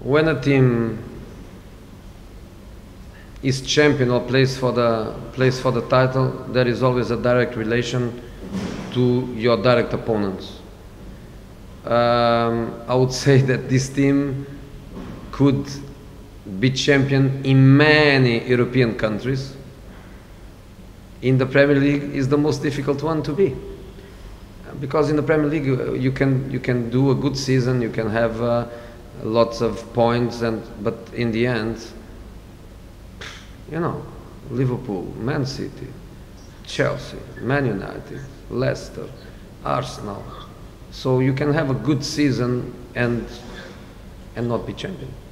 when a team is champion or plays for the title, there is always a direct relation to your direct opponents. I would say that this team could be champion in many European countries. In the Premier League is the most difficult one to be, because in the Premier League you can do a good season, you can have lots of points, but in the end, you know, Liverpool, Man City, Chelsea, Man United, Leicester, Arsenal. So you can have a good season and not be champion.